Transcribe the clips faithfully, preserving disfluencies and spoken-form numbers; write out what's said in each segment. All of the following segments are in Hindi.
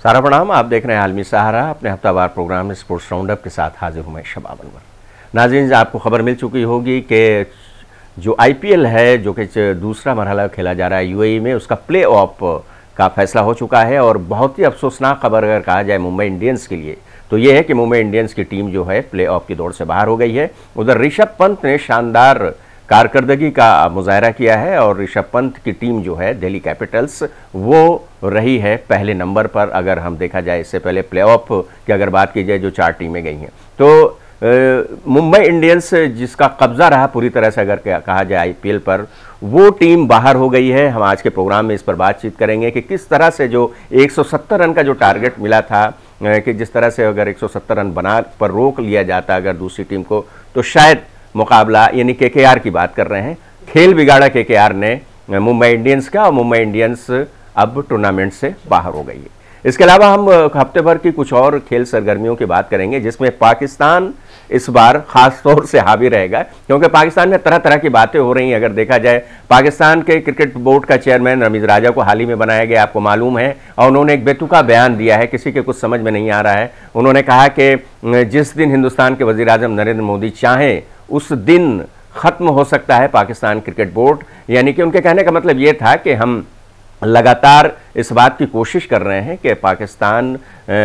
सारा प्रणाम। आप देख रहे हैं आलमी सहारा, अपने हफ्तावार प्रोग्राम स्पोर्ट्स राउंडअप के साथ हाजिर हूं मैं शबाब अनवर। नाज़रीन, आपको खबर मिल चुकी होगी कि जो आईपीएल है, जो कि दूसरा मरहला खेला जा रहा है यूएई में, उसका प्ले ऑफ का फैसला हो चुका है। और बहुत ही अफसोसनाक खबर अगर कहा जाए मुंबई इंडियंस के लिए तो ये है कि मुंबई इंडियंस की टीम जो है प्ले ऑफ की दौड़ से बाहर हो गई है। उधर ऋषभ पंत ने शानदार कारकर्दगी का मुजाहरा किया है और ऋषभ पंत की टीम जो है दिल्ली कैपिटल्स, वो रही है पहले नंबर पर। अगर हम देखा जाए इससे पहले प्लेऑफ की अगर बात की जाए जो चार टीमें गई हैं, तो मुंबई इंडियंस जिसका कब्जा रहा पूरी तरह से अगर कहा जाए आईपीएल पर, वो टीम बाहर हो गई है। हम आज के प्रोग्राम में इस पर बातचीत करेंगे कि किस तरह से जो एक सौ सत्तर रन का जो टारगेट मिला था, कि जिस तरह से अगर एक सौ सत्तर रन बना पर रोक लिया जाता अगर दूसरी टीम को, तो शायद मुकाबला, यानी केकेआर की बात कर रहे हैं, खेल बिगाड़ा केकेआर ने मुंबई इंडियंस का, और मुंबई इंडियंस अब टूर्नामेंट से बाहर हो गई है। इसके अलावा हम हफ्ते भर की कुछ और खेल सरगर्मियों की बात करेंगे, जिसमें पाकिस्तान इस बार खास तौर से हावी रहेगा, क्योंकि पाकिस्तान में तरह तरह की बातें हो रही हैं। अगर देखा जाए, पाकिस्तान के क्रिकेट बोर्ड का चेयरमैन रमीज राजा को हाल ही में बनाया गया, आपको मालूम है, और उन्होंने एक बेतुका बयान दिया है, किसी के कुछ समझ में नहीं आ रहा है। उन्होंने कहा कि जिस दिन हिंदुस्तान के वज़ीर आज़म नरेंद्र मोदी चाहें उस दिन ख़त्म हो सकता है पाकिस्तान क्रिकेट बोर्ड। यानी कि उनके कहने का मतलब ये था कि हम लगातार इस बात की कोशिश कर रहे हैं कि पाकिस्तान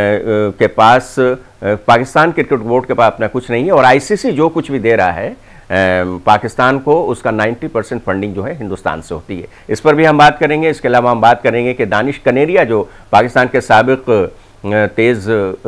के पास, पाकिस्तान क्रिकेट बोर्ड के पास अपना कुछ नहीं है, और आईसीसी जो कुछ भी दे रहा है पाकिस्तान को, उसका नब्बे परसेंट फंडिंग जो है हिंदुस्तान से होती है। इस पर भी हम बात करेंगे। इसके अलावा हम बात करेंगे कि दानिश कनेरिया, जो पाकिस्तान के साबिक तेज़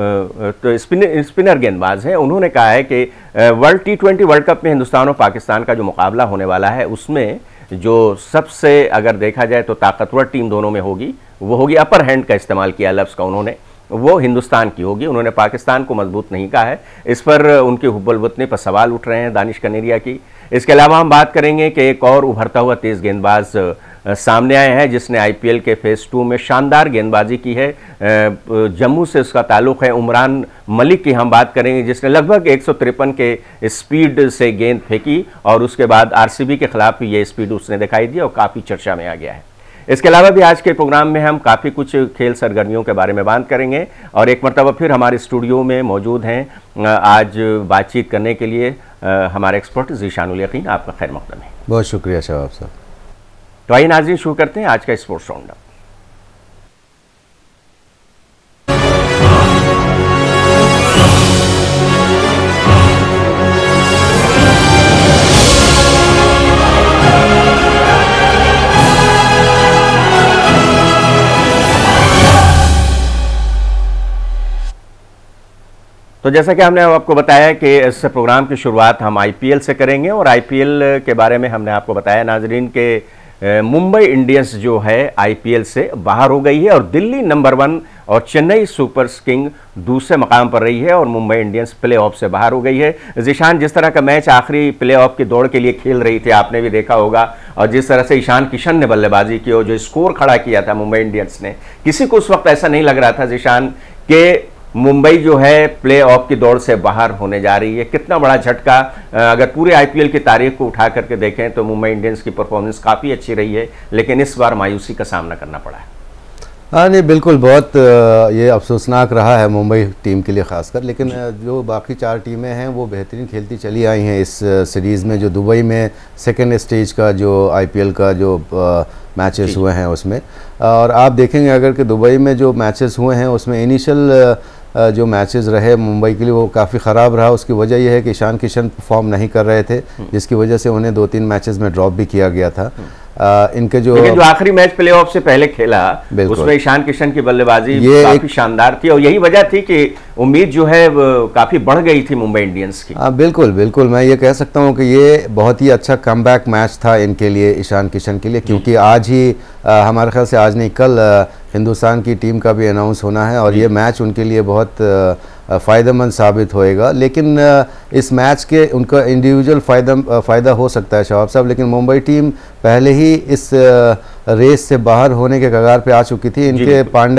तो स्पिनर स्पिनर गेंदबाज हैं, उन्होंने कहा है कि world T twenty world cup में हिंदुस्तान और पाकिस्तान का जो मुकाबला होने वाला है, उसमें जो सबसे अगर देखा जाए तो ताकतवर टीम दोनों में होगी, वो होगी, अपर हैंड का इस्तेमाल किया लफ्ज़ का उन्होंने, वो हिंदुस्तान की होगी। उन्होंने पाकिस्तान को मजबूत नहीं कहा है। इस पर उनके हुब्बल-वतनी पर सवाल उठ रहे हैं दानिश कनेरिया की। इसके अलावा हम बात करेंगे कि एक और उभरता हुआ तेज़ गेंदबाज सामने आए हैं, जिसने आईपीएल के फेज़ टू में शानदार गेंदबाजी की है। जम्मू से उसका ताल्लुक़ है। उमरान मलिक की हम बात करेंगे, जिसने लगभग एक सौ तिरपन के स्पीड से गेंद फेंकी, और उसके बाद आरसीबी के खिलाफ ये स्पीड उसने दिखाई दी और काफ़ी चर्चा में आ गया है। इसके अलावा भी आज के प्रोग्राम में हम काफ़ी कुछ खेल सरगर्मियों के बारे में बात करेंगे, और एक मरतबा फिर हमारे स्टूडियो में मौजूद हैं आज बातचीत करने के लिए हमारे एक्सपर्ट ज़ीशानुल यकीन। आपका खैर मक़दम है। बहुत शुक्रिया शबाब साहब। तो आइए नाज़रीन, शुरू करते हैं आज का स्पोर्ट्स राउंडअप। तो जैसा कि हमने आपको बताया कि इस प्रोग्राम की शुरुआत हम आईपीएल से करेंगे, और आईपीएल के बारे में हमने आपको बताया नाजरीन के मुंबई इंडियंस जो है आईपीएल से बाहर हो गई है, और दिल्ली नंबर वन और चेन्नई सुपर किंग दूसरे मकाम पर रही है, और मुंबई इंडियंस प्ले ऑफ से बाहर हो गई है। ईशान, जिस तरह का मैच आखिरी प्ले ऑफ की दौड़ के लिए खेल रही थी, आपने भी देखा होगा, और जिस तरह से ईशान किशन ने बल्लेबाजी की और जो स्कोर खड़ा किया था मुंबई इंडियंस ने, किसी को उस वक्त ऐसा नहीं लग रहा था ईशान के मुंबई जो है प्ले ऑफ की दौड़ से बाहर होने जा रही है। कितना बड़ा झटका। अगर पूरे आईपीएल की तारीख को उठा करके देखें तो मुंबई इंडियंस की परफॉर्मेंस काफ़ी अच्छी रही है, लेकिन इस बार मायूसी का सामना करना पड़ा है। हाँ नहीं, बिल्कुल बहुत ये अफसोसनाक रहा है मुंबई टीम के लिए ख़ासकर, लेकिन जो बाकी चार टीमें हैं वो बेहतरीन खेलती चली आई हैं इस सीरीज़ में। जो दुबई में सेकेंड स्टेज का जो आईपीएल का जो मैचेस हुए हैं उसमें, और आप देखेंगे अगर कि दुबई में जो मैचेस हुए हैं उसमें इनिशियल जो मैचेस रहे मुंबई के लिए वो काफ़ी ख़राब रहा। उसकी वजह यह है कि ईशान किशन परफॉर्म नहीं कर रहे थे, जिसकी वजह से उन्हें दो तीन मैचेस में ड्रॉप भी किया गया था। आ, इनके जो जो आखिरी मैच प्लेऑफ से पहले खेला उसमें ईशान किशन की बल्लेबाजी काफी शानदार थी, और यही वजह थी कि उम्मीद जो है काफी बढ़ गई थी मुंबई इंडियंस की। हाँ बिल्कुल बिल्कुल, मैं ये कह सकता हूँ कि ये बहुत ही अच्छा कमबैक मैच था इनके लिए, ईशान किशन के लिए, क्योंकि आज ही आ, हमारे ख्याल से आज नहीं कल आ, हिंदुस्तान की टीम का भी अनाउंस होना है, और ये मैच उनके लिए बहुत आ, फ़ायदेमंद साबित होएगा। लेकिन इस मैच के उनका इंडिविजुअल फ़ायदा फ़ायदा हो सकता है शबाब साहब, लेकिन मुंबई टीम पहले ही इस रेस से बाहर होने के कगार पे आ चुकी थी। इनके पांड्या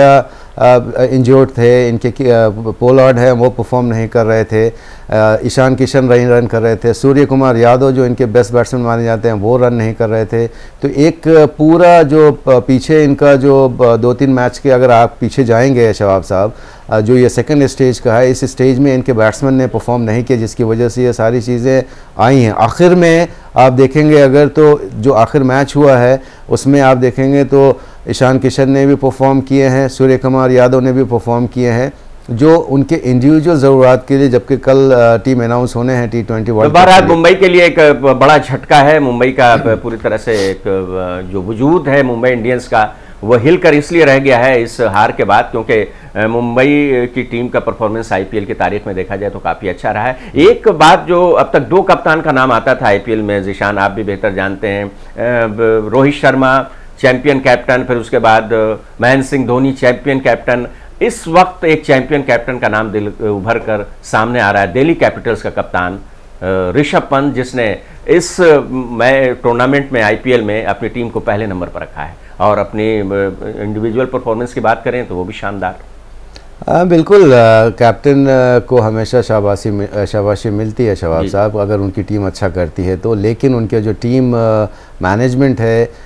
इंजर्ड थे, इनके पोलार्ड है वो परफॉर्म नहीं कर रहे थे, ईशान किशन रन रन कर रहे थे, सूर्य कुमार यादव जो इनके बेस्ट बैट्समैन माने जाते हैं वो रन नहीं कर रहे थे। तो एक पूरा जो पीछे इनका जो दो तीन मैच के अगर आप पीछे जाएंगे शबाब साहब, जो ये सेकंड स्टेज का है, इस स्टेज में इनके बैट्समैन ने परफॉर्म नहीं किया, जिसकी वजह से ये सारी चीज़ें आई हैं। आखिर में आप देखेंगे अगर तो जो आखिर मैच हुआ है उसमें आप देखेंगे तो ईशान किशन ने भी परफॉर्म किए हैं, सूर्य कुमार यादव ने भी परफॉर्म किए हैं जो उनके इंडिविजुअल ज़रूरत के लिए, जबकि कल टीम अनाउंस होने हैं टी ट्वेंटी वर्ल्ड कप। बहरहाल मुंबई के लिए एक बड़ा झटका है, मुंबई का पूरी तरह से एक जो वजूद है मुंबई इंडियंस का वो हिल कर इसलिए रह गया है इस हार के बाद, क्योंकि मुंबई की टीम का परफॉर्मेंस आईपीएल की तारीख में देखा जाए तो काफ़ी अच्छा रहा है। एक बात जो अब तक दो कप्तान का नाम आता था आईपीएल में, ज़ीशान आप भी बेहतर जानते हैं, रोहित शर्मा चैंपियन कैप्टन, फिर उसके बाद महेंद्र सिंह धोनी चैंपियन कैप्टन। इस वक्त एक चैंपियन कैप्टन का नाम दिल उभर कर सामने आ रहा है, दिल्ली कैपिटल्स का कप्तान ऋषभ पंत, जिसने इस टूर्नामेंट में आईपीएल में अपनी टीम को पहले नंबर पर रखा है और अपनी इंडिविजुअल परफॉर्मेंस की बात करें तो वो भी शानदार। हाँ बिल्कुल, कैप्टन को हमेशा शाबाशी शाबाशी मिलती है शबाब साहब अगर उनकी टीम अच्छा करती है तो, लेकिन उनके जो टीम मैनेजमेंट है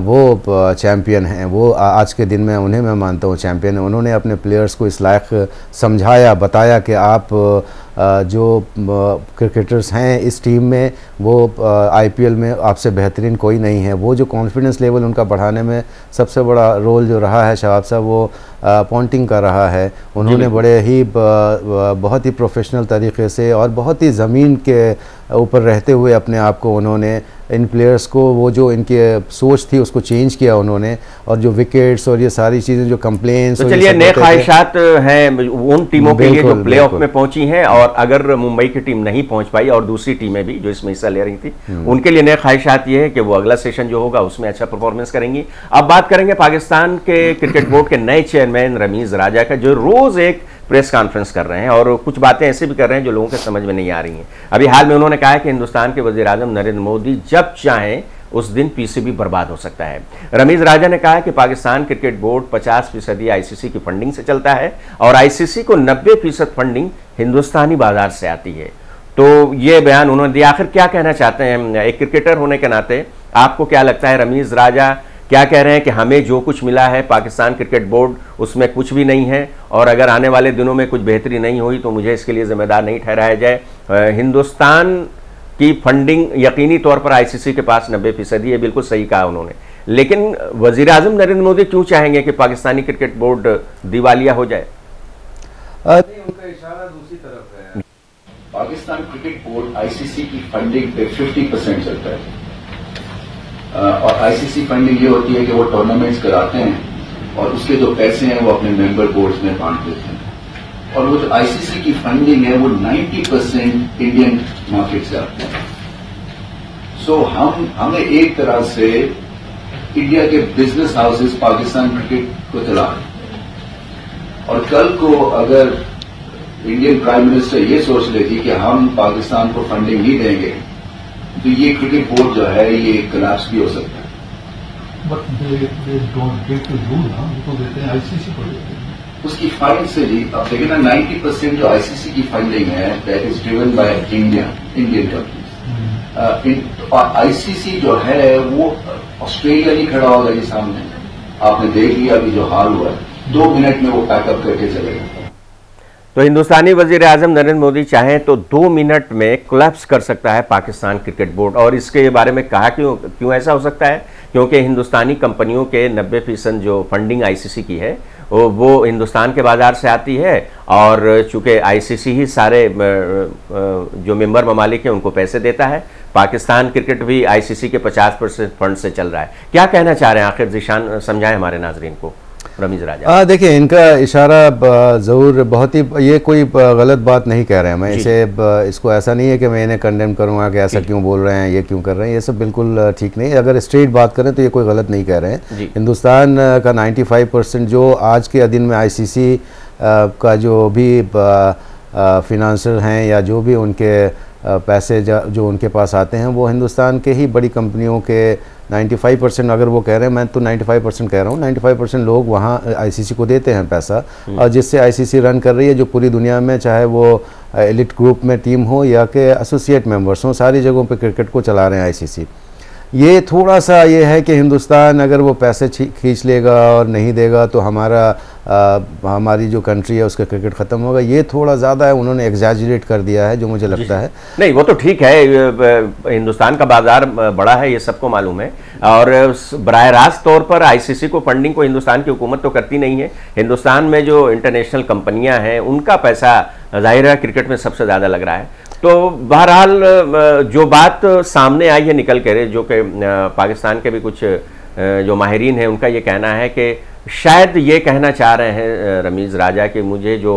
वो चैम्पियन हैं, वो आज के दिन में उन्हें मैं मानता हूँ चैम्पियन है। उन्होंने अपने प्लेयर्स को इस लायक समझाया, बताया कि आप जो क्रिकेटर्स हैं इस टीम में वो आईपीएल में आपसे बेहतरीन कोई नहीं है। वो जो कॉन्फिडेंस लेवल उनका बढ़ाने में सबसे बड़ा रोल जो रहा है शबाब साहब वो पॉन्टिंग का रहा है। उन्होंने बड़े ही बहुत ही प्रोफेशनल तरीके से और बहुत ही ज़मीन के ऊपर रहते हुए अपने आप को उन्होंने इन प्लेयर्स को, वो जो इनकी सोच थी उसको चेंज किया उन्होंने, और जो विकेट्स और ये सारी चीज़ें जो कंप्लेंट्स, तो चलिए नए ख्वाहिशात हैं उन टीमों के लिए जो प्लेऑफ में पहुंची हैं, और अगर मुंबई की टीम नहीं पहुंच पाई और दूसरी टीमें भी जो इसमें हिस्सा ले रही थी उनके लिए नए ख्वाहिशात ये है कि वो अगला सेशन जो होगा उसमें अच्छा परफॉर्मेंस करेंगी। अब बात करेंगे पाकिस्तान के क्रिकेट बोर्ड के नए चेयरमैन रमीज़ राजा का, जो रोज़ एक प्रेस कॉन्फ्रेंस कर रहे हैं और कुछ बातें ऐसे भी कर रहे हैं जो लोगों के समझ में नहीं आ रही हैं। अभी हाल में उन्होंने कहा है कि हिंदुस्तान के वज़ीर-ए-आज़म नरेंद्र मोदी जब चाहें उस दिन पीसीबी बर्बाद हो सकता है। रमीज़ राजा ने कहा है कि पाकिस्तान क्रिकेट बोर्ड पचास फीसदी आईसीसी की फंडिंग से चलता है और आईसीसी को नब्बे फीसद फंडिंग हिंदुस्तानी बाजार से आती है। तो ये बयान उन्होंने दिया। आखिर क्या कहना चाहते हैं एक क्रिकेटर होने के नाते, आपको क्या लगता है रमीज़ राजा क्या कह रहे हैं कि हमें जो कुछ मिला है पाकिस्तान क्रिकेट बोर्ड उसमें कुछ भी नहीं है, और अगर आने वाले दिनों में कुछ बेहतरी नहीं हुई तो मुझे इसके लिए जिम्मेदार नहीं ठहराया जाए। हिंदुस्तान की फंडिंग यकीनी तौर पर आईसीसी के पास नब्बे फीसदी है, बिल्कुल सही कहा उन्होंने, लेकिन वजीर आजम नरेंद्र मोदी क्यों चाहेंगे कि पाकिस्तानी क्रिकेट बोर्ड दिवालिया हो जाए? उनका इशारा दूसरी तरफ है। पाकिस्तान क्रिकेट बोर्ड आईसीसी की फंडिंग पे पचास परसेंट चलता है, और आईसीसी फंडिंग ये होती है कि वो टूर्नामेंट्स कराते हैं और उसके जो पैसे हैं वो अपने मेंबर बोर्ड्स में बांट देते हैं, और वो जो आईसीसी की फंडिंग है वो नब्बे परसेंट इंडियन मार्केट से आती है। सो so, हम हमें एक तरह से इंडिया के बिजनेस हाउसेस पाकिस्तान क्रिकेट को चला रहे हैं, और कल को अगर इंडियन प्राइम मिनिस्टर ये सोच लेगी कि हम पाकिस्तान को फंडिंग नहीं देंगे तो ये क्रिकेट बोर्ड जो है ये कोलैप्स भी हो सकता है। But they they don't get to do ना, तो देते हैं आईसीसी को देते हैं उसकी फंड से। जी अब देखिए ना, नब्बे परसेंट जो आईसीसी की फंडिंग है that is driven by India Indian companies. और आईसीसी जो है वो ऑस्ट्रेलिया नहीं खड़ा होगा जी सामने। आपने देख लिया अभी जो हाल हुआ है, दो मिनट में वो पैकअप करके चले गए। तो हिंदुस्तानी वजीर आजम नरेंद्र मोदी चाहें तो दो मिनट में कोलैप्स कर सकता है पाकिस्तान क्रिकेट बोर्ड, और इसके बारे में कहा क्यों क्यों ऐसा हो सकता है? क्योंकि हिंदुस्तानी कंपनियों के नब्बे फीसद जो फंडिंग आईसीसी की है वो वो हिंदुस्तान के बाजार से आती है, और चूंकि आईसीसी ही सारे जो मेंबर ममालिक हैं उनको पैसे देता है। पाकिस्तान क्रिकेट भी आईसीसी के पचास परसेंट फंड से चल रहा है। क्या कहना चाह रहे हैं आखिर ज़ीशान, समझाएं हमारे नाजरीन को रमीज़ राजा। हाँ देखिए, इनका इशारा ज़रूर बहुत ही, ये कोई गलत बात नहीं कह रहे हैं। मैं इसे इसको ऐसा नहीं है कि मैं इन्हें कंडेम करूँगा कि ऐसा क्यों बोल रहे हैं, ये क्यों कर रहे हैं, ये सब बिल्कुल ठीक नहीं है। अगर स्ट्रेट बात करें तो ये कोई गलत नहीं कह रहे हैं। हिंदुस्तान का पचानवे परसेंट जो आज के दिन में आईसीसी का जो भी फिनांसर हैं या जो भी उनके पैसे जो उनके पास आते हैं वो हिंदुस्तान के ही बड़ी कंपनियों के पचानवे परसेंट, अगर वो कह रहे हैं, मैं तो पचानवे परसेंट कह रहा हूँ, पचानवे परसेंट लोग वहाँ आईसीसी को देते हैं पैसा, और जिससे आईसीसी रन कर रही है जो पूरी दुनिया में, चाहे वो एलिट ग्रुप में टीम हो या कि एसोसिएट मेंबर्स हों, सारी जगहों पे क्रिकेट को चला रहे हैं आईसीसी। ये थोड़ा सा ये है कि हिंदुस्तान अगर वो पैसे खींच लेगा और नहीं देगा तो हमारा आ, हमारी जो कंट्री है उसका क्रिकेट ख़त्म होगा, ये थोड़ा ज़्यादा है, उन्होंने एग्जैजरेट कर दिया है जो मुझे लगता है। नहीं, वो तो ठीक है, हिंदुस्तान का बाजार बड़ा है, ये सबको मालूम है, और बराह रास्त तौर पर आईसीसी को फंडिंग को हिंदुस्तान की हुकूमत तो करती नहीं है। हिंदुस्तान में जो इंटरनेशनल कंपनियां हैं उनका पैसा जाहिर है क्रिकेट में सबसे ज़्यादा लग रहा है। तो बहरहाल जो बात सामने आई है निकल कर, जो कि पाकिस्तान के भी कुछ जो माहिरीन हैं उनका ये कहना है कि शायद ये कहना चाह रहे हैं रमीज़ राजा कि मुझे जो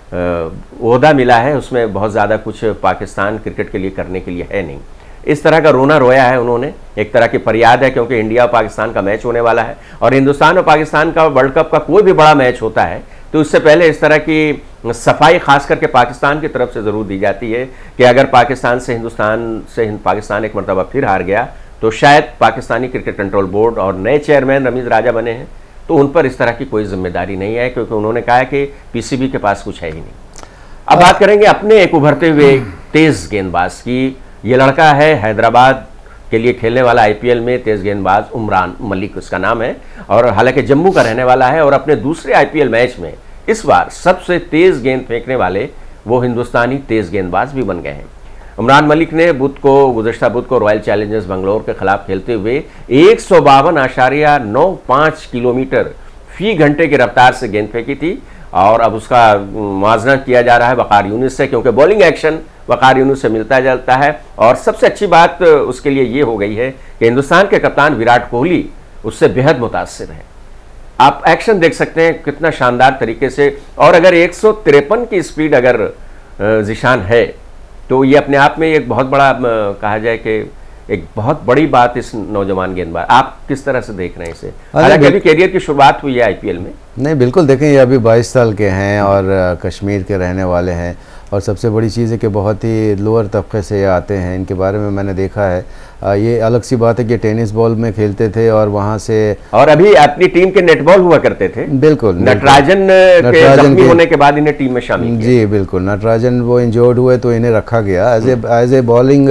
ओहदा मिला है उसमें बहुत ज़्यादा कुछ पाकिस्तान क्रिकेट के लिए करने के लिए है नहीं। इस तरह का रोना रोया है उन्होंने, एक तरह की फरियाद है, क्योंकि इंडिया और पाकिस्तान का मैच होने वाला है, और हिंदुस्तान और पाकिस्तान का वर्ल्ड कप का कोई भी बड़ा मैच होता है तो उससे पहले इस तरह की सफाई खास करके पाकिस्तान की तरफ से ज़रूर दी जाती है कि अगर पाकिस्तान से हिंदुस्तान से पाकिस्तान एक मरतबा फिर हार गया तो शायद पाकिस्तानी क्रिकेट कंट्रोल बोर्ड और नए चेयरमैन रमीज़ राजा बने हैं तो उन पर इस तरह की कोई जिम्मेदारी नहीं है, क्योंकि उन्होंने कहा है कि पीसीबी के पास कुछ है ही नहीं। अब बात करेंगे अपने एक उभरते हुए तेज़ गेंदबाज की। ये लड़का है हैदराबाद के लिए खेलने वाला, आईपीएल में तेज़ गेंदबाज उमरान मलिक उसका नाम है, और हालांकि जम्मू का रहने वाला है, और अपने दूसरे आईपीएल मैच में इस बार सबसे तेज़ गेंद फेंकने वाले वो हिंदुस्तानी तेज़ गेंदबाज भी बन गए हैं। उमरान मलिक ने बुध को गुज़श्ता बुध को रॉयल चैलेंजर्स बेंगलोर के खिलाफ खेलते हुए एक सौ बावन आशारिया नौ पाँच किलोमीटर फी घंटे की रफ्तार से गेंद फेंकी थी, और अब उसका मुआवजा किया जा रहा है वक़ार यूनिस से, क्योंकि बॉलिंग एक्शन वक़ार यूनिस से मिलता जाता है। और सबसे अच्छी बात उसके लिए ये हो गई है कि हिंदुस्तान के कप्तान विराट कोहली उससे बेहद मुतासिर हैं। आप एक्शन देख सकते हैं कितना शानदार तरीके से, और अगर एक सौ तिरपन की स्पीड अगर ज़िशान है तो ये अपने आप में एक बहुत बड़ा कहा जाए कि एक बहुत बड़ी बात इस नौजवान गेंदबाज। आप किस तरह से देख रहे हैं इसे? हालांकि अभी कैरियर की शुरुआत हुई है आईपीएल में। नहीं, बिल्कुल देखें, ये अभी बाईस साल के हैं और कश्मीर के रहने वाले हैं, और सबसे बड़ी चीज़ है कि बहुत ही लोअर तबके से ये आते हैं। इनके बारे में मैंने देखा है, ये अलग सी बात है कि टेनिस बॉल में खेलते थे और वहाँ से, और अभी अपनी टीम के नेटबॉल हुआ करते थे। बिल्कुल, नटराजन के जख्मी होने के बाद इन्हें टीम में शामिल किया। जी बिल्कुल, नटराजन वो इंजर्ड हुए तो इन्हें रखा गया as a as a bowling,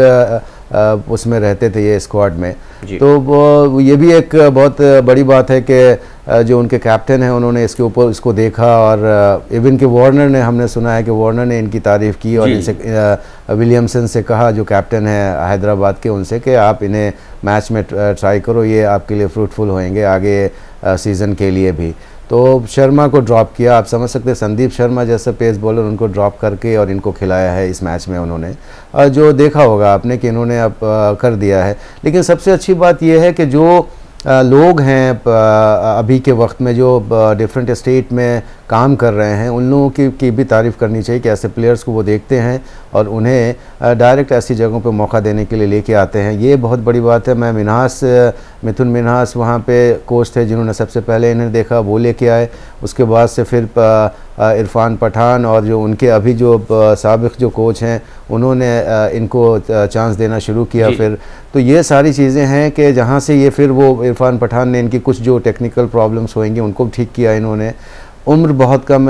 उसमें रहते थे ये स्क्वाड में। तो वो ये भी एक बहुत बड़ी बात है कि जो उनके कैप्टन हैं उन्होंने इसके ऊपर इसको देखा, और इवन कि वार्नर ने, हमने सुना है कि वार्नर ने इनकी तारीफ़ की और इनसे विलियमसन से कहा जो कैप्टन है हैदराबाद के, उनसे कि आप इन्हें मैच में ट्राई करो, ये आपके लिए फ्रूटफुल होएंगे आगे सीज़न के लिए भी। तो शर्मा को ड्रॉप किया, आप समझ सकते हैं संदीप शर्मा जैसा पेस बॉलर उनको ड्रॉप करके और इनको खिलाया है इस मैच में उन्होंने, जो देखा होगा आपने कि इन्होंने अब कर दिया है। लेकिन सबसे अच्छी बात यह है कि जो लोग हैं अभी के वक्त में जो डिफरेंट स्टेट में काम कर रहे हैं उन लोगों की, की भी तारीफ़ करनी चाहिए कि ऐसे प्लेयर्स को वो देखते हैं और उन्हें डायरेक्ट ऐसी जगहों पे मौका देने के लिए लेके आते हैं। ये बहुत बड़ी बात है। मैं मिन्हास मिथुन मिन्हास वहाँ पे कोच थे जिन्होंने सबसे पहले इन्हें देखा, वो लेके आए। उसके बाद से फिर इरफान पठान और जो उनके अभी जो साबिक जो कोच हैं उन्होंने इनको चांस देना शुरू किया फिर। तो ये सारी चीज़ें हैं कि जहाँ से ये फिर वो इरफान पठान ने इनकी कुछ जो टेक्निकल प्रॉब्लम्स होंगी उनको ठीक किया इन्होंने। उम्र बहुत कम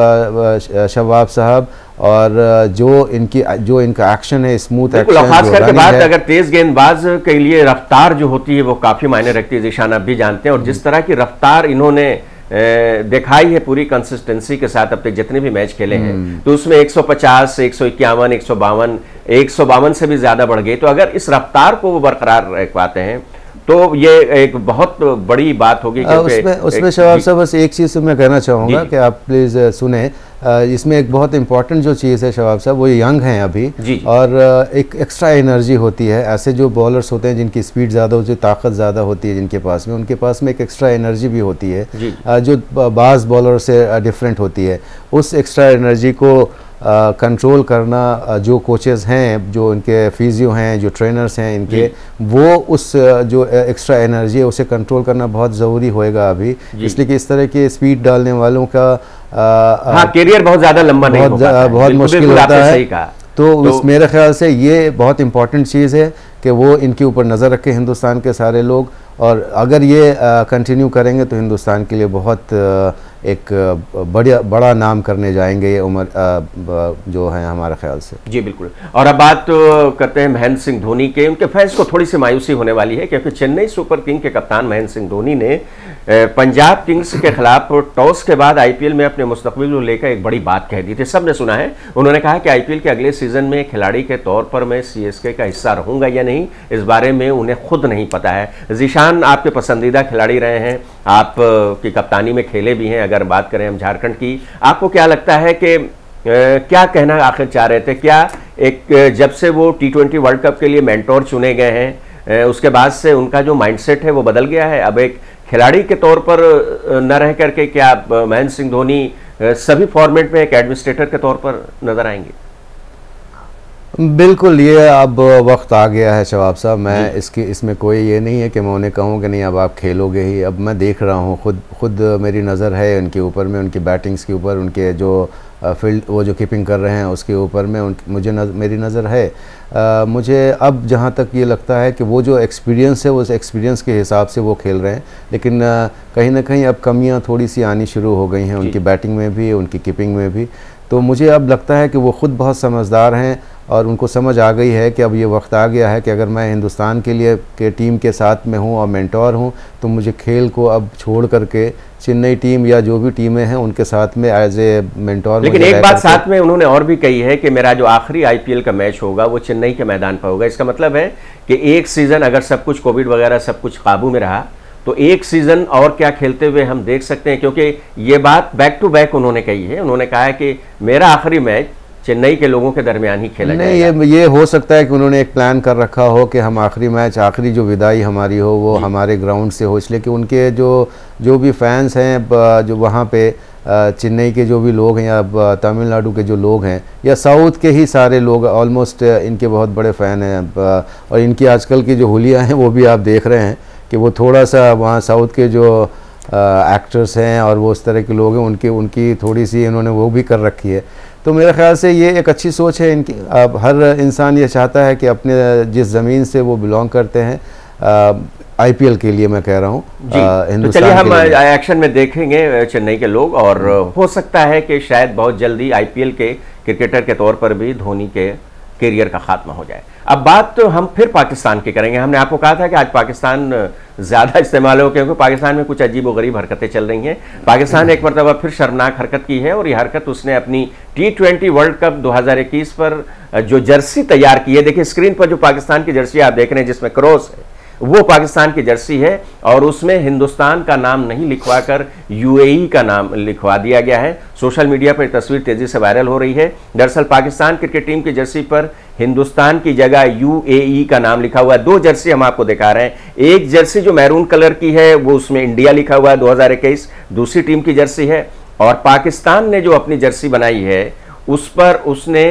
है शवाब साहब, और जो इनकी जो इनका एक्शन है स्मूथ एक्शन, खास करके बात अगर तेज गेंदबाज के लिए रफ्तार जो होती है वो काफ़ी मायने रखती है, ज़ीशान आप भी जानते हैं। और जिस तरह की रफ्तार इन्होंने दिखाई है पूरी कंसिस्टेंसी के साथ अब तक जितने भी मैच खेले हैं, तो उसमें एक सौ पचास, एक सौ इक्यावन, एक सौ बावन, एक सौ बावन से भी ज़्यादा बढ़ गई। तो अगर इस रफ्तार को वो बरकरार रख पाते हैं तो ये एक बहुत बड़ी बात होगी। उसमें उसमें शवाब साहब बस एक चीज़ मैं कहना चाहूँगा कि आप प्लीज़ सुने, इसमें एक बहुत इंपॉर्टेंट जो चीज़ है शवाब साहब, वो यंग हैं अभी जी। और एक एक्स्ट्रा एनर्जी होती है। ऐसे जो बॉलर्स होते हैं जिनकी स्पीड ज़्यादा होती है, ताकत ज़्यादा होती है जिनके पास में, उनके पास में एक एक्स्ट्रा एनर्जी भी होती है जो बाज़ बॉलर से डिफरेंट होती है। उस एक्स्ट्रा एनर्जी को कंट्रोल uh, करना uh, जो कोचेस हैं, जो इनके फिजियो हैं, जो ट्रेनर्स हैं इनके, वो उस uh, जो एक्स्ट्रा एनर्जी है उसे कंट्रोल करना बहुत ज़रूरी होएगा अभी, इसलिए कि इस तरह के स्पीड डालने वालों का uh, हाँ, कैरियर बहुत ज़्यादा लंबा नहीं बहुत, बहुत मुश्किल होता है। तो, तो उस मेरे ख्याल से ये बहुत इंपॉर्टेंट चीज़ है कि वो इनके ऊपर नज़र रखें हिंदुस्तान के सारे लोग, और अगर ये कंटिन्यू करेंगे तो हिंदुस्तान के लिए बहुत आ, एक बढ़िया बड़ा नाम करने जाएंगे ये उम्र जो है हमारे ख्याल से। जी बिल्कुल। और अब बात तो करते हैं महेंद्र सिंह धोनी के। उनके फैंस को थोड़ी सी मायूसी होने वाली है क्योंकि चेन्नई सुपर किंग के कप्तान महेंद्र सिंह धोनी ने पंजाब किंग्स के खिलाफ टॉस के बाद आईपीएल में अपने मुस्तकबिल को लेकर एक बड़ी बात कह दी थी, सबने सुना है। उन्होंने कहा कि आईपीएल के अगले सीजन में खिलाड़ी के तौर पर मैं सीएसके का हिस्सा रहूंगा या नहीं, इस बारे में उन्हें खुद नहीं पता है। जीशान आपके पसंदीदा खिलाड़ी रहे हैं, आप की कप्तानी में खेले भी हैं। अगर बात करें हम झारखंड की, आपको क्या लगता है कि क्या कहना आखिर चाह रहे थे? क्या एक जब से वो टी ट्वेंटी वर्ल्ड कप के लिए मेंटोर चुने गए हैं उसके बाद से उनका जो माइंडसेट है वो बदल गया है? अब एक खिलाड़ी के तौर पर न रह करके क्या महेंद्र सिंह धोनी सभी फॉर्मेट में एक एडमिनिस्ट्रेटर के तौर पर नजर आएंगे? बिल्कुल, ये अब वक्त आ गया है शवाब साहब। मैं इसकी इसमें कोई ये नहीं है कि मैं उन्हें कहूँ कि नहीं अब आप खेलोगे ही। अब मैं देख रहा हूँ, खुद खुद मेरी नज़र है उनके ऊपर में, उनकी बैटिंग्स के ऊपर, उनके जो फील्ड वो जो कीपिंग कर रहे हैं उसके ऊपर में उन मुझे नज, मेरी नज़र है। आ, मुझे अब जहाँ तक ये लगता है कि वो जो एक्सपीरियंस है उस एक्सपीरियंस के हिसाब से वो खेल रहे हैं, लेकिन आ, कहीं ना कहीं अब कमियाँ थोड़ी सी आनी शुरू हो गई हैं उनकी बैटिंग में भी, उनकी कीपिंग में भी। तो मुझे अब लगता है कि वो ख़ुद बहुत समझदार हैं और उनको समझ आ गई है कि अब ये वक्त आ गया है कि अगर मैं हिंदुस्तान के लिए के टीम के साथ में हूँ और मेंटोर हूँ तो मुझे खेल को अब छोड़ करके चेन्नई टीम या जो भी टीमें हैं उनके साथ में एज ए मेंटोर। लेकिन एक बात साथ में उन्होंने और भी कही है कि मेरा जो आखिरी आईपीएल का मैच होगा वो चेन्नई के मैदान पर होगा। इसका मतलब है कि एक सीज़न अगर सब कुछ कोविड वगैरह सब कुछ काबू में रहा तो एक सीज़न और क्या खेलते हुए हम देख सकते हैं, क्योंकि ये बात बैक टू बैक उन्होंने कही है। उन्होंने कहा है कि मेरा आखिरी मैच चेन्नई के लोगों के दरमियान ही खेला नहीं, ये ये हो सकता है कि उन्होंने एक प्लान कर रखा हो कि हम आखिरी मैच, आखिरी जो विदाई हमारी हो वो हमारे ग्राउंड से हो, इसलिए कि उनके जो जो भी फैंस हैं जो वहाँ पे चेन्नई के जो भी लोग हैं या तमिलनाडु के जो लोग हैं या साउथ के ही सारे लोग ऑलमोस्ट इनके बहुत बड़े फ़ैन हैं। और इनकी आजकल की जो हुलिया हैं वो भी आप देख रहे हैं कि वो थोड़ा सा वहाँ साउथ के जो एक्टर्स हैं और वो उस तरह के लोग हैं उनकी उनकी थोड़ी सी इन्होंने वो भी कर रखी है। तो मेरे ख्याल से ये एक अच्छी सोच है इनकी। अब हर इंसान ये चाहता है कि अपने जिस ज़मीन से वो बिलोंग करते हैं, आईपीएल के लिए मैं कह रहा हूँ, तो चलिए हम एक्शन में देखेंगे चेन्नई के लोग, और हो सकता है कि शायद बहुत जल्दी आईपीएल के क्रिकेटर के तौर पर भी धोनी के करियर का खात्मा हो जाए। अब बात तो हम फिर पाकिस्तान की करेंगे। हमने आपको कहा था कि आज पाकिस्तान ज़्यादा इस्तेमाल हो क्योंकि पाकिस्तान में कुछ अजीब व गरीब हरकतें चल रही हैं। पाकिस्तान ने एक मरतबा फिर शर्मनाक हरकत की है और ये हरकत उसने अपनी टी ट्वेंटी वर्ल्ड कप दो हज़ार इक्कीस पर जो जर्सी तैयार की है, देखिए स्क्रीन पर जो पाकिस्तान की जर्सी आप देख रहे हैं जिसमें क्रॉस है वो पाकिस्तान की जर्सी है और उसमें हिंदुस्तान का नाम नहीं लिखवाकर यूएई का नाम लिखवा दिया गया है। सोशल मीडिया पर तस्वीर तेजी से वायरल हो रही है। दरअसल पाकिस्तान क्रिकेट टीम की जर्सी पर हिंदुस्तान की जगह यूएई का नाम लिखा हुआ है। दो जर्सी हम आपको दिखा रहे हैं, एक जर्सी जो मैरून कलर की है वो उसमें इंडिया लिखा हुआ है दो हज़ार इक्कीस, दूसरी टीम की जर्सी है। और पाकिस्तान ने जो अपनी जर्सी बनाई है उस पर उसने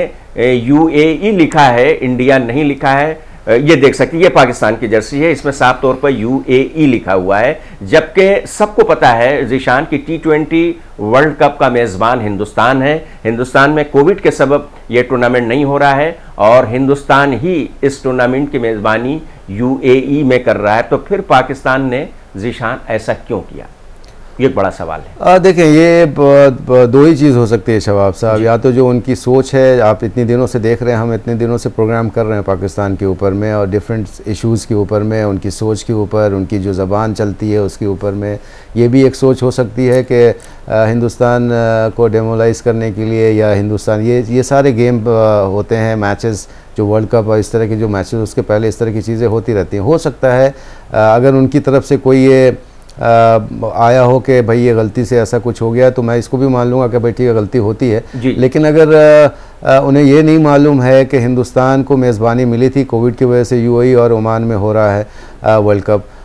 यूएई लिखा है, इंडिया नहीं लिखा है। ये देख सकते हैं, ये पाकिस्तान की जर्सी है, इसमें साफ तौर पर यूएई लिखा हुआ है। जबकि सबको पता है जीशान की टी ट्वेंटी वर्ल्ड कप का मेज़बान हिंदुस्तान है। हिंदुस्तान में कोविड के सबब ये टूर्नामेंट नहीं हो रहा है और हिंदुस्तान ही इस टूर्नामेंट की मेज़बानी यूएई में कर रहा है। तो फिर पाकिस्तान ने जीशान ऐसा क्यों किया, ये एक बड़ा सवाल है। देखें, ये ब, ब, दो ही चीज़ हो सकती है शवाब साहब, या तो जो उनकी सोच है, आप इतने दिनों से देख रहे हैं, हम इतने दिनों से प्रोग्राम कर रहे हैं पाकिस्तान के ऊपर में और डिफरेंट इश्यूज़ के ऊपर में, उनकी सोच के ऊपर, उनकी जो ज़बान चलती है उसके ऊपर में, ये भी एक सोच हो सकती है कि हिंदुस्तान को डेमोलाइज करने के लिए या हिंदुस्तान ये ये सारे गेम होते हैं, मैचेस जो वर्ल्ड कप और इस तरह के जो मैचेस उसके पहले इस तरह की चीज़ें होती रहती हैं। हो सकता है अगर उनकी तरफ से कोई ये आ, आया हो कि भाई ये गलती से ऐसा कुछ हो गया तो मैं इसको भी मान लूँगा कि भाई ठीक है गलती होती है। लेकिन अगर आ, आ, उन्हें ये नहीं मालूम है कि हिंदुस्तान को मेज़बानी मिली थी कोविड की वजह से यूएई और ओमान में हो रहा है वर्ल्ड कप,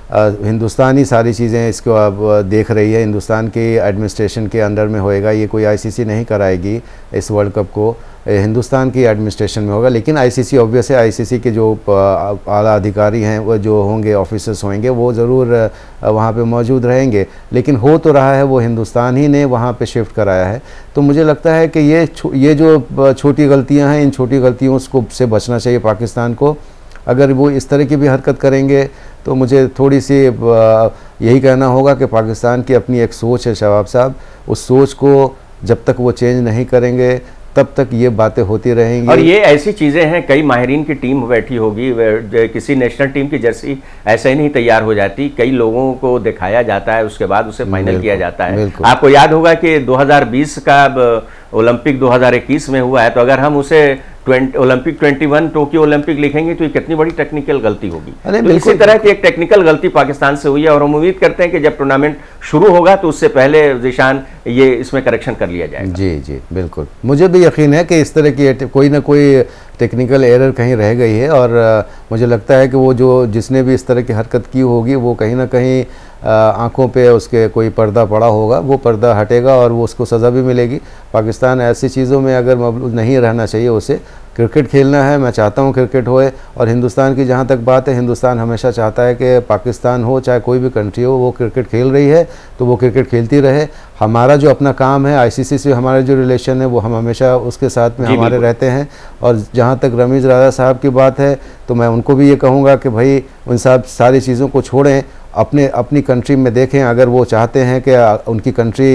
हिंदुस्तान ही सारी चीज़ें इसको अब देख रही है, हिंदुस्तान की एडमिनिस्ट्रेशन के अंडर में होएगा, ये कोई आईसीसी नहीं कराएगी इस वर्ल्ड कप को, हिंदुस्तान की एडमिनिस्ट्रेशन में होगा। लेकिन आईसीसी ऑब्वियस है, आईसीसी के जो आला अधिकारी हैं वो जो होंगे, ऑफिसर्स होंगे, वो ज़रूर वहाँ पे मौजूद रहेंगे। लेकिन हो तो रहा है वो हिंदुस्तान ही ने वहाँ पे शिफ्ट कराया है। तो मुझे लगता है कि ये ये जो छोटी गलतियाँ हैं, इन छोटी गलतियों को से बचना चाहिए पाकिस्तान को। अगर वो इस तरह की भी हरकत करेंगे तो मुझे थोड़ी सी यही कहना होगा कि पाकिस्तान की अपनी एक सोच है शबाब साहब, उस सोच को जब तक वो चेंज नहीं करेंगे तब तक ये बातें होती रहेंगी। और ये ऐसी चीज़ें हैं, कई माहिरीन की टीम बैठी होगी, किसी नेशनल टीम की जर्सी ऐसे ही नहीं तैयार हो जाती, कई लोगों को दिखाया जाता है, उसके बाद उसे फाइनल किया जाता है। आपको याद होगा कि दो हज़ार बीस का ओलंपिक दो हज़ार इक्कीस में हुआ है, तो अगर हम उसे ओलंपिक इक्कीस टोक्यो ओलंपिक लिखेंगे तो ये कितनी बड़ी टेक्निकल गलती होगी। तो इसी तरह की एक टेक्निकल गलती पाकिस्तान से हुई है और हम उम्मीद करते हैं कि जब टूर्नामेंट शुरू होगा तो उससे पहले ज़ीशान ये इसमें करेक्शन कर लिया जाएगा। जी जी बिल्कुल, मुझे भी यकीन है कि इस तरह की कोई ना कोई टेक्निकल एरर कहीं रह गई है और मुझे लगता है कि वो जो जिसने भी इस तरह की हरकत की होगी वो कहीं ना कहीं आंखों पे उसके कोई पर्दा पड़ा होगा, वो पर्दा हटेगा और वो उसको सज़ा भी मिलेगी। पाकिस्तान ऐसी चीज़ों में अगर मबलूल नहीं रहना चाहिए, उसे क्रिकेट खेलना है, मैं चाहता हूँ क्रिकेट होए। और हिंदुस्तान की जहाँ तक बात है, हिंदुस्तान हमेशा चाहता है कि पाकिस्तान हो चाहे कोई भी कंट्री हो, वो क्रिकेट खेल रही है तो वो क्रिकेट खेलती रहे। हमारा जो अपना काम है, आईसीसी से हमारा जो रिलेशन है वो हम हमेशा उसके साथ में हमारे रहते हैं। और जहाँ तक रमीज़ राजा साहब की बात है तो मैं उनको भी ये कहूँगा कि भाई उन सब सारी चीज़ों को छोड़ें, अपने अपनी कंट्री में देखें। अगर वो चाहते हैं कि उनकी कंट्री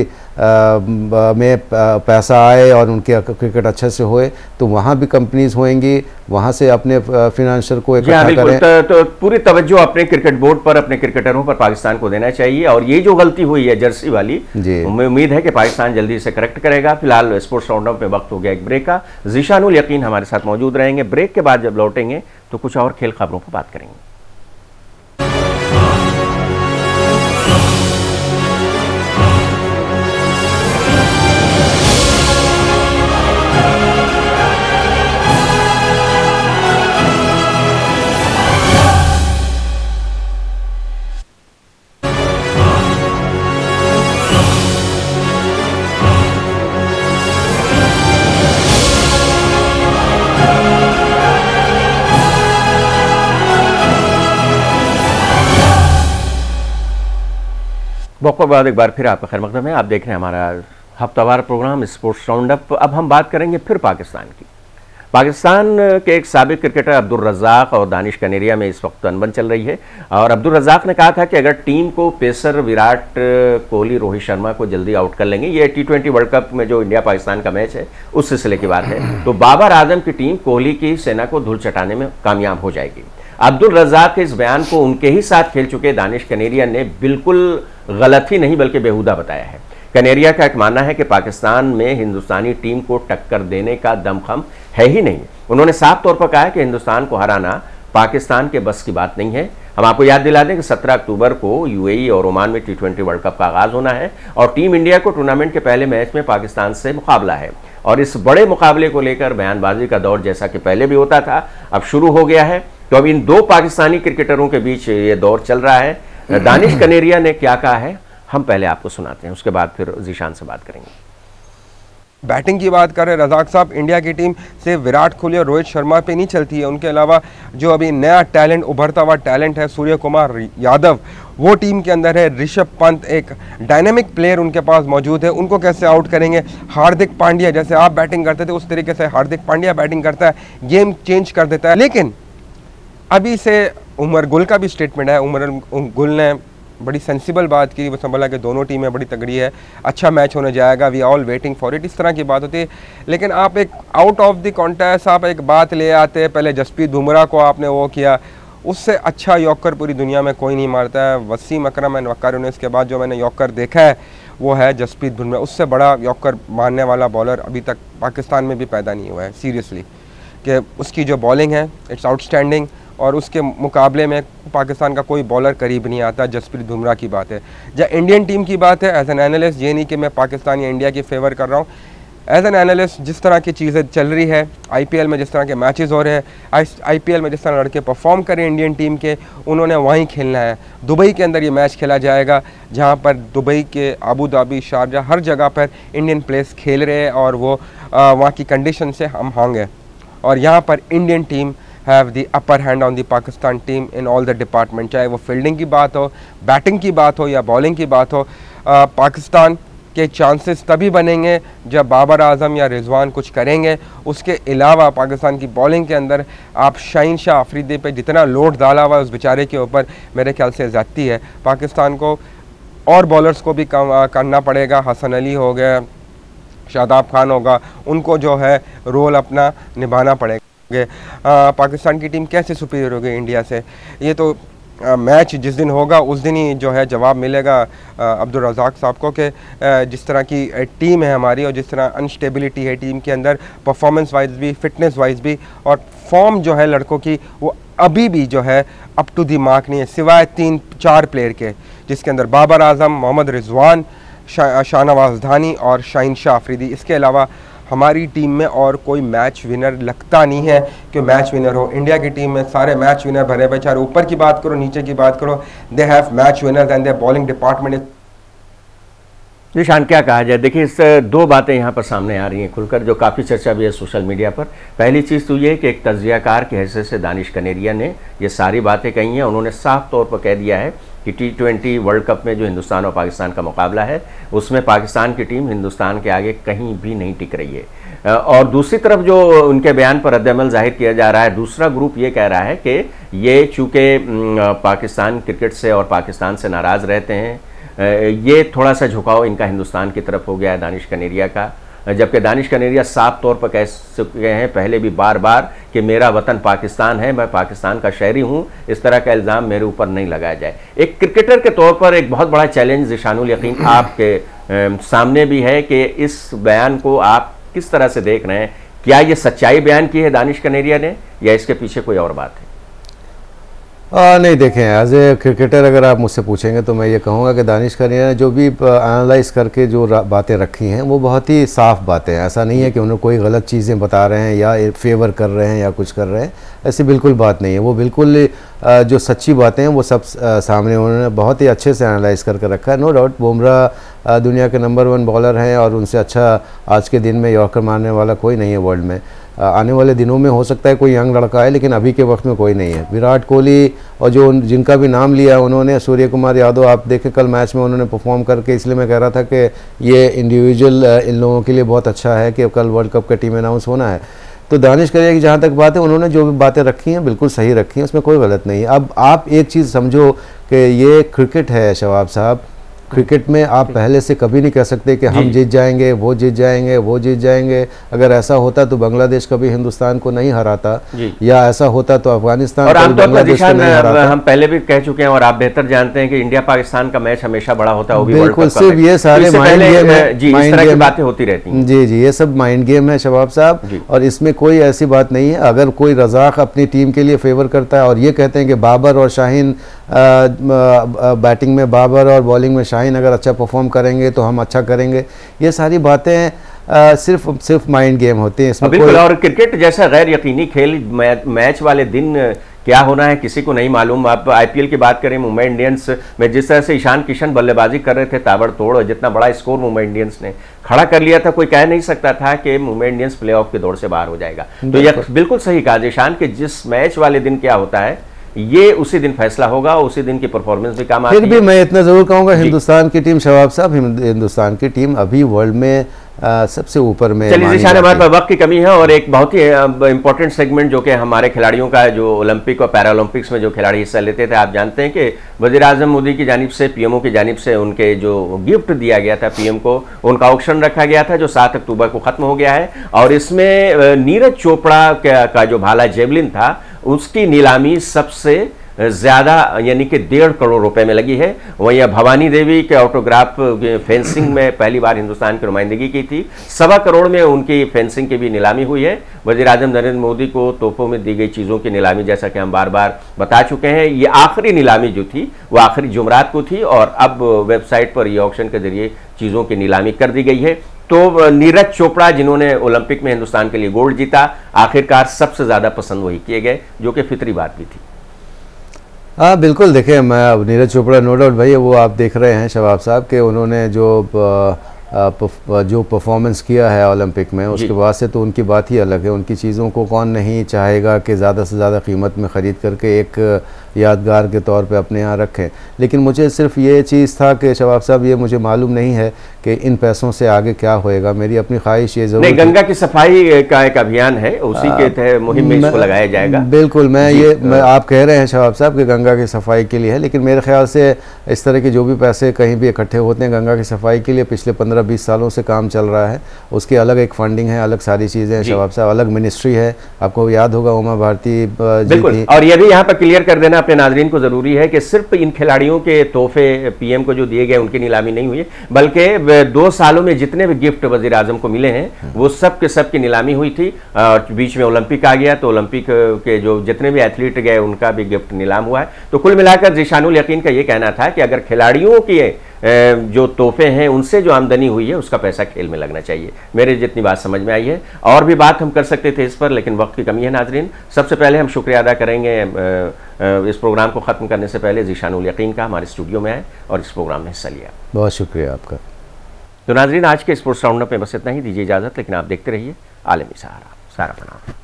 में पैसा आए और उनके क्रिकेट अच्छे से होए तो वहाँ भी कंपनीज होएंगी, वहाँ से अपने फिनेंशियल को इकट्ठा करें। तो, तो पूरी तवज्जो अपने क्रिकेट बोर्ड पर, अपने क्रिकेटरों पर पाकिस्तान को देना चाहिए। और ये जो गलती हुई है जर्सी वाली, हमें उम्मीद है कि पाकिस्तान जल्दी से करेक्ट करेगा। फिलहाल स्पोर्ट्स राउंडअप में वक्त हो गया एक ब्रेक का। ज़ीशानुल यकीन हमारे साथ मौजूद रहेंगे। ब्रेक के बाद जब लौटेंगे तो कुछ और खेल खबरों पर बात करेंगे। बहुत बाद एक बार फिर आपका खैर मकदम है। आप देख रहे हैं हमारा हफ्तावार प्रोग्राम स्पोर्ट्स राउंडअप। अब हम बात करेंगे फिर पाकिस्तान की। पाकिस्तान के एक साबिक क्रिकेटर अब्दुल रज़ाक और दानिश कनेरिया में इस वक्त अनबन चल रही है। और अब्दुल रज़ाक ने कहा था कि अगर टीम को पेसर विराट कोहली, रोहित शर्मा को जल्दी आउट कर लेंगे, ये टी ट्वेंटी वर्ल्ड कप में जो इंडिया पाकिस्तान का मैच है उस सिलसिले की बात है, तो बाबर आजम की टीम कोहली की सेना को धूल चटाने में कामयाब हो जाएगी। अब्दुल रज़ाक के इस बयान को उनके ही साथ खेल चुके दानिश कनेरिया ने बिल्कुल गलत ही नहीं बल्कि बेहुदा बताया है। कनेरिया का एक मानना है कि पाकिस्तान में हिंदुस्तानी टीम को टक्कर देने का दमखम है ही नहीं। उन्होंने साफ तौर पर कहा कि हिंदुस्तान को हराना पाकिस्तान के बस की बात नहीं है। हम आपको याद दिला दें कि सत्रह अक्टूबर को यूएई और ओमान में टी ट्वेंटी वर्ल्ड कप का आगाज होना है और टीम इंडिया को टूर्नामेंट के पहले मैच में पाकिस्तान से मुकाबला है। और इस बड़े मुकाबले को लेकर बयानबाजी का दौर जैसा कि पहले भी होता था अब शुरू हो गया है। तो अब इन दो पाकिस्तानी क्रिकेटरों के बीच ये दौर चल रहा है। दानिश कनेरिया ने क्या कहा है हम पहले आपको सुनाते हैं, उसके बाद फिर ज़ीशान से बात करेंगे। बैटिंग की बात करें रज़ाक साहब, इंडिया की टीम से विराट कोहली और रोहित शर्मा पे नहीं चलती है। उनके अलावा जो अभी नया टैलेंट, उभरता हुआ टैलेंट है सूर्य कुमार यादव, वो टीम के अंदर है। ऋषभ पंत एक डायनेमिक प्लेयर उनके पास मौजूद है, उनको कैसे आउट करेंगे। हार्दिक पांड्या, जैसे आप बैटिंग करते थे उस तरीके से हार्दिक पांड्या बैटिंग करता है, गेम चेंज कर देता है। लेकिन अभी से उमर गुल का भी स्टेटमेंट है। उमर गुल ने बड़ी सेंसिबल बात की, वो संभला कि दोनों टीमें बड़ी तगड़ी है, अच्छा मैच होने जाएगा, we all waiting for it, इस तरह की बात होती है। लेकिन आप एक आउट ऑफ द कॉन्टेस्ट आप एक बात ले आते, पहले जसप्रीत बुमराह को आपने वो किया, उससे अच्छा यॉर्कर पूरी दुनिया में कोई नहीं मारता है। वसीम अकरम एंड वकार यूनिस के बाद जो मैंने यॉर्कर देखा है वो है जसप्रीत बुमराह। उससे बड़ा यॉर्कर मारने वाला बॉलर अभी तक पाकिस्तान में भी पैदा नहीं हुआ है सीरियसली, कि उसकी जो बॉलिंग है इट्स आउटस्टैंडिंग और उसके मुकाबले में पाकिस्तान का कोई बॉलर करीब नहीं आता। जसप्रीत बुमराह की बात है। जब इंडियन टीम की बात है, एज एन एनालिस्ट, ये नहीं कि मैं पाकिस्तान या इंडिया की फेवर कर रहा हूँ, एज एन एनालिस्ट जिस तरह की चीज़ें चल रही है, आईपीएल में जिस तरह के मैचेस हो रहे हैं, आईपीएल में जिस तरह लड़के परफॉर्म करें इंडियन टीम के, उन्होंने वहीं खेलना है। दुबई के अंदर ये मैच खेला जाएगा, जहां पर दुबई के अबू धाबी, शारजा, हर जगह पर इंडियन प्लेयर्स खेल रहे हैं और वो वहाँ की कंडीशन से हम होंगे। और यहाँ पर Indian team have the upper hand on the Pakistan team in all the department, चाहे वो फील्डिंग की बात हो, बैटिंग की बात हो या बॉलिंग की बात हो। आ, पाकिस्तान के चांसेस तभी बनेंगे जब बाबर आजम या रिजवान कुछ करेंगे। उसके अलावा पाकिस्तान की बॉलिंग के अंदर आप शाहीन शाह अफरीदी पे जितना लोड डाला हुआ है उस बेचारे के ऊपर, मेरे ख्याल से ज़्यादती है। पाकिस्तान को और बॉलर्स को भी कम करना पड़ेगा। हसन अली हो गया, शादाब खान होगा, उनको जो है रोल अपना निभाना पड़ेगा। पाकिस्तान की टीम कैसे सुपीरियर होगी इंडिया से, ये तो आ, मैच जिस दिन होगा उस दिन ही जो है जवाब मिलेगा अब्दुल रज़ाक साहब को कि जिस तरह की टीम है हमारी और जिस तरह अनस्टेबिलिटी है टीम के अंदर, परफॉर्मेंस वाइज भी, फिटनेस वाइज भी, और फॉर्म जो है लड़कों की वो अभी भी जो है अप टू दी मार्क नहीं है, सिवाय तीन चार प्लेयर के, जिसके अंदर बाबर आजम, मोहम्मद रिजवान, शा, शाहनवाज धानी और शाहीन शाह अफरीदी। इसके अलावा हमारी टीम में और कोई मैच विनर लगता नहीं है कि मैच विनर हो। इंडिया की टीम में सारे मैच विनर भरे हुए, चाहे ऊपर की बात करो नीचे की बात करो, they have match winners and their bowling department. जी शान, क्या कहा जाए, देखिए इस दो बातें यहाँ पर सामने आ रही हैं खुलकर, जो काफ़ी चर्चा भी है सोशल मीडिया पर। पहली चीज़ तो ये कि एक तज्जियाकार की हैसियत से दानिश कनेरिया ने ये सारी बातें कही हैं। उन्होंने साफ तौर पर कह दिया है कि टी ट्वेंटी वर्ल्ड कप में जो हिंदुस्तान और पाकिस्तान का मुकाबला है उसमें पाकिस्तान की टीम हिंदुस्तान के आगे कहीं भी नहीं टिक रही है। और दूसरी तरफ जो उनके बयान पर रद्द-ए-अमल जाहिर किया जा रहा है, दूसरा ग्रुप ये कह रहा है कि ये चूँकि पाकिस्तान क्रिकेट से और पाकिस्तान से नाराज़ रहते हैं, ये थोड़ा सा झुकाव इनका हिंदुस्तान की तरफ हो गया है दानिश कनेरिया का। जबकि दानिश कनेरिया साफ तौर पर कह चुके हैं पहले भी बार बार कि मेरा वतन पाकिस्तान है, मैं पाकिस्तान का शहरी हूं, इस तरह का इल्ज़ाम मेरे ऊपर नहीं लगाया जाए। एक क्रिकेटर के तौर पर एक बहुत बड़ा चैलेंज ज़िशानुल यकीन आपके सामने भी है कि इस बयान को आप किस तरह से देख रहे हैं। क्या ये सच्चाई बयान की है दानिश कनेरिया ने या इसके पीछे कोई और बात है? आ, नहीं, देखें, एज ए क्रिकेटर अगर आप मुझसे पूछेंगे तो मैं ये कहूँगा कि दानिश कनेरिया ने जो भी एनालाइज करके जो बातें रखी हैं वो बहुत ही साफ़ बातें हैं। ऐसा नहीं है कि उन्हें कोई गलत चीज़ें बता रहे हैं या फेवर कर रहे हैं या कुछ कर रहे हैं, ऐसी बिल्कुल बात नहीं है। वो बिल्कुल जो सच्ची बातें हैं वो सब सामने उन्होंने बहुत ही अच्छे से एनालाइज करके रखा है। नो डाउट बुमराह दुनिया के नंबर वन बॉलर हैं और उनसे अच्छा आज के दिन में यॉर्कर मारने वाला कोई नहीं है वर्ल्ड में। आने वाले दिनों में हो सकता है कोई यंग लड़का है, लेकिन अभी के वक्त में कोई नहीं है। विराट कोहली और जो जिनका भी नाम लिया उन्होंने, सूर्य कुमार यादव, आप देखें कल मैच में उन्होंने परफॉर्म करके, इसलिए मैं कह रहा था कि ये इंडिविजुअल इन लोगों के लिए बहुत अच्छा है कि कल वर्ल्ड कप का टीम अनाउंस होना है। तो दानिश कनेरिया की जहाँ तक बात है, उन्होंने जो भी बातें रखी हैं बिल्कुल सही रखी हैं, उसमें कोई गलत नहीं है। अब आप एक चीज़ समझो कि ये क्रिकेट है शवाब साहब, क्रिकेट में आप पहले से कभी नहीं कह सकते कि हम जीत जाएंगे, वो जीत जाएंगे, वो जीत जाएंगे। अगर ऐसा होता तो बांग्लादेश कभी हिंदुस्तान को नहीं हराता, या ऐसा होता तो अफगानिस्तान और आमतौर पर निशान हम पहले भी कह चुके हैं और आप बेहतर जानते हैं कि इंडिया पाकिस्तान का मैच हमेशा बड़ा होता है। बिल्कुल, सिर्फ ये सारे माइंड गेम है, जी, इस तरह की बातें होती रहती हैं। जी जी, ये सब माइंड गेम है शबाब साहब, और इसमें कोई ऐसी बात नहीं है। अगर कोई रज़ाक अपनी टीम के लिए फेवर करता है और ये कहते हैं कि बाबर और शाहीन, बैटिंग में बाबर और बॉलिंग में शाहीन अगर अच्छा परफॉर्म करेंगे तो हम अच्छा करेंगे, ये सारी बातें आ, सिर्फ सिर्फ माइंड गेम होती हैं इसमें। बिल्कुल, और क्रिकेट जैसा गैर यकीनी खेल मै, मैच वाले दिन क्या होना है किसी को नहीं मालूम। आप आईपीएल की बात करें, मुंबई इंडियंस में जिस तरह से ईशान किशन बल्लेबाजी कर रहे थे ताबड़तोड़, और जितना बड़ा स्कोर मुंबई इंडियंस ने खड़ा कर लिया था, कोई कह नहीं सकता था कि मुंबई इंडियंस प्लेऑफ की दौड़ से बाहर हो जाएगा। तो यह बिल्कुल सही कहा ईशान कि जिस मैच वाले दिन क्या होता है ये उसी दिन फैसला होगा, उसी दिन की परफॉर्मेंस भी काम आती है। फिर भी मैं इतना जरूर कहूँगा, हिंदुस्तान की टीम शवाब साहब, हिंदुस्तान की टीम अभी वर्ल्ड में आ, सबसे ऊपर में। चलिए निशान, हमारे पास वक्त की कमी है और एक बहुत ही इंपॉर्टेंट सेगमेंट जो कि हमारे खिलाड़ियों का, जो ओलंपिक और पैरालंपिक्स में जो खिलाड़ी हिस्सा लेते थे, आप जानते हैं कि वज़ीर आज़म मोदी की जानिब से, पीएमओ की जानिब से उनके जो गिफ्ट दिया गया था पीएम को, उनका ऑक्शन रखा गया था जो सात अक्टूबर को खत्म हो गया है। और इसमें नीरज चोपड़ा का जो भाला जेवलिन था उसकी नीलामी सबसे ज़्यादा यानी कि डेढ़ करोड़ रुपए में लगी है। वहीं भवानी देवी के ऑटोग्राफ फेंसिंग में पहली बार हिंदुस्तान की नुमाइंदगी की थी, सवा करोड़ में उनकी फेंसिंग की भी नीलामी हुई है। वज़ीर आज़म नरेंद्र मोदी को तोहफों में दी गई चीज़ों की नीलामी, जैसा कि हम बार बार बता चुके हैं, ये आखिरी नीलामी जो थी वो आखिरी जुमरात को थी और अब वेबसाइट पर ये ऑक्शन के जरिए चीज़ों की नीलामी कर दी गई है। तो नीरज चोपड़ा जिन्होंने ओलंपिक में हिंदुस्तान के लिए गोल्ड जीता, आखिरकार सबसे ज़्यादा पसंद वही किए गए, जो कि फितरी बात भी थी। हाँ बिल्कुल, देखें मैं अब नीरज चोपड़ा नो डाउट भाई वो आप देख रहे हैं शबाब साहब के उन्होंने जो जो परफॉर्मेंस किया है ओलंपिक में, उसके बाद से तो उनकी बात ही अलग है। उनकी चीज़ों को कौन नहीं चाहेगा कि ज़्यादा से ज़्यादा कीमत में ख़रीद करके एक यादगार के तौर पे अपने यहाँ रखें। लेकिन मुझे सिर्फ ये चीज़ था कि शबाब साहब ये मुझे मालूम नहीं है कि इन पैसों से आगे क्या होएगा। मेरी अपनी ख्वाहिश ये ज़रूर, गंगा की सफाई का एक अभियान है, उसी के तहत मुहिम में इसको लगाया जाएगा। बिल्कुल, मैं ये मैं आप कह रहे हैं शबाब साहब कि गंगा की सफाई के लिए है, लेकिन मेरे ख्याल से इस तरह के जो भी पैसे कहीं भी इकट्ठे होते हैं गंगा की सफाई के लिए, पिछले पंद्रह बीस सालों से काम चल रहा है, उसकी अलग एक फंडिंग है, अलग सारी चीज़ें हैं शबाब साहब, अलग मिनिस्ट्री है। आपको याद होगा उमा भारती जी थी। और ये भी यहाँ पर क्लियर कर देना अपने नाजरीन को जरूरी है कि सिर्फ इन खिलाड़ियों के तोहफे पीएम को जो दिए गए उनकी नीलामी नहीं हुई, बल्कि दो सालों में जितने भी गिफ्ट वजीर आजम को मिले हैं वो सब के सब की नीलामी हुई थी। बीच में ओलंपिक आ गया तो ओलंपिक के जो जितने भी एथलीट गए उनका भी गिफ्ट नीलाम हुआ है। तो कुल मिलाकर ज़ीशानुल यकीन का ये कहना था कि अगर खिलाड़ियों की जो तोहफे हैं उनसे जो आमदनी हुई है उसका पैसा खेल में लगना चाहिए। मेरे जितनी बात समझ में आई है, और भी बात हम कर सकते थे इस पर, लेकिन वक्त की कमी है नाजरीन। सबसे पहले हम शुक्रिया अदा करेंगे इस प्रोग्राम को ख़त्म करने से पहले ज़ीशानुल यकीन का, हमारे स्टूडियो में आए और इस प्रोग्राम में हिस्सा लिया। बहुत शुक्रिया आपका। तो नाजरीन आज के स्पोर्ट्स राउंडअप में बस इतना ही, दीजिए इजाज़त, लेकिन आप देखते रहिए आलमी सहारा। सारा प्रणाम।